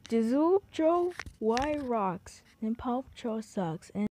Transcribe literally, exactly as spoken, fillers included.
The Zula Patrol, White Rocks, and Paw Patrol sucks. And